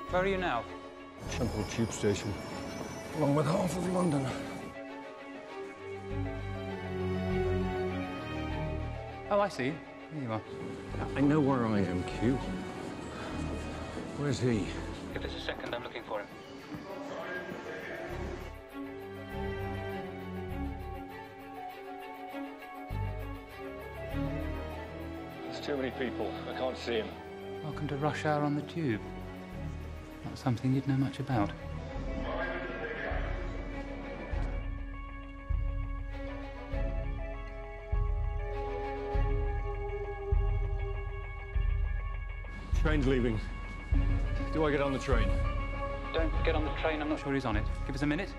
Where are you now? Temple Tube Station, along with half of London. Oh, I see. Here you are. I know where I am, Q. Where's he? Give us a second, I'm looking for him. There's too many people. I can't see him. Welcome to rush hour on the tube. Not something you'd know much about. Train's leaving. Do I get on the train? Don't get on the train, I'm not sure he's on it. Give us a minute.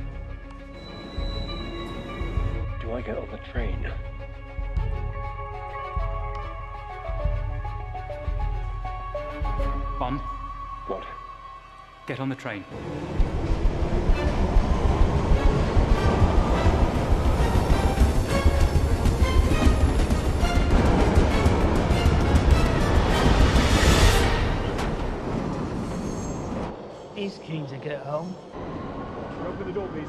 Do I get on the train? Bond, What? get on the train. He's keen to get home. Open the door, please.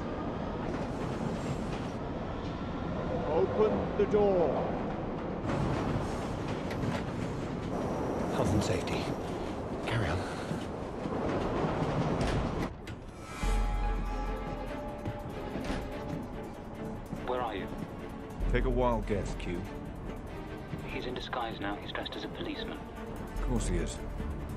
Open the door. Health and safety. Carry on. Where are you? Take a wild guess, Q. He's in disguise now. He's dressed as a policeman. Of course he is.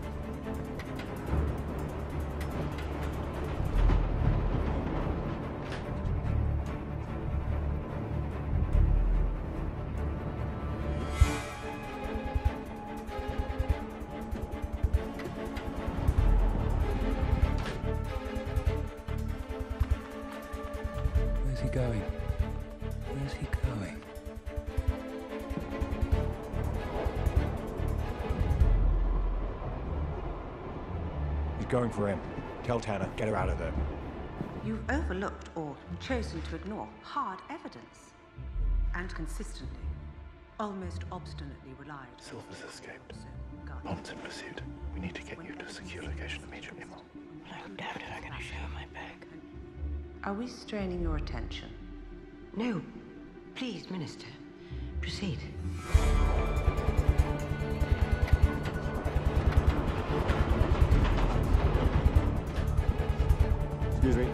Where's he going? Where's he going? He's going for him. Tell Tanner, get her out of there. You've overlooked or chosen to ignore hard evidence. And consistently, almost obstinately relied. Silver's escaped. So, God. Bond's in pursuit. We need to get you to a secure location immediately, Mom. I doubt if I'm gonna show my bag. Are we straining your attention? No. Please, Minister, proceed. Excuse me.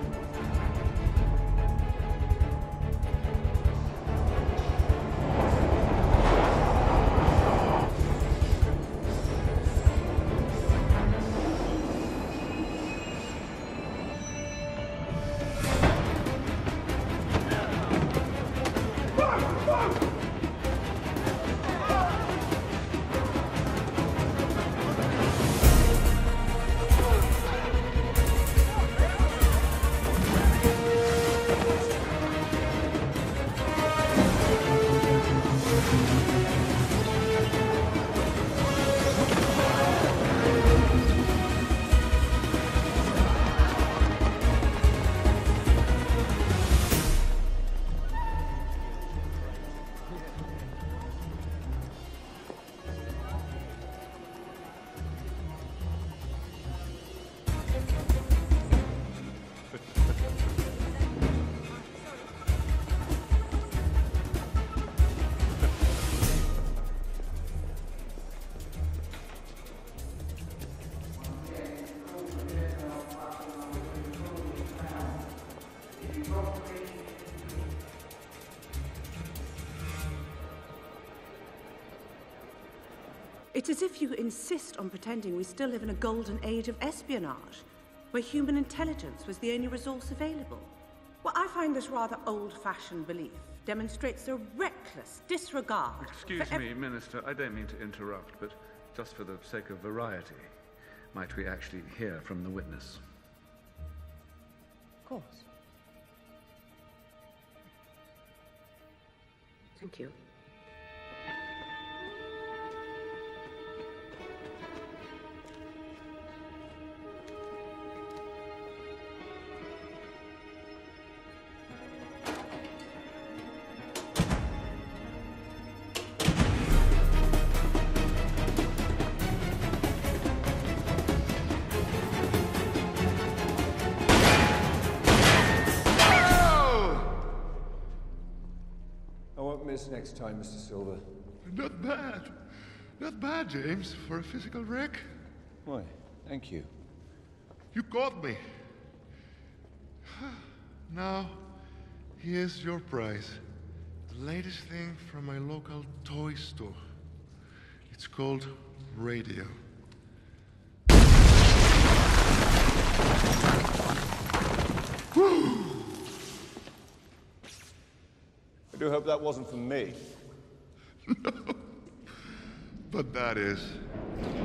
It's as if you insist on pretending we still live in a golden age of espionage, where human intelligence was the only resource available. Well, I find this rather old-fashioned belief demonstrates a reckless disregard. Excuse me, Minister, I don't mean to interrupt, but just for the sake of variety, might we actually hear from the witness? Of course. Thank you. this next time, Mr. Silver. Not bad. Not bad, James, for a physical wreck. Why, thank you. You caught me. Now, here's your prize. The latest thing from my local toy store. It's called Radio. I do hope that wasn't for me. But that is.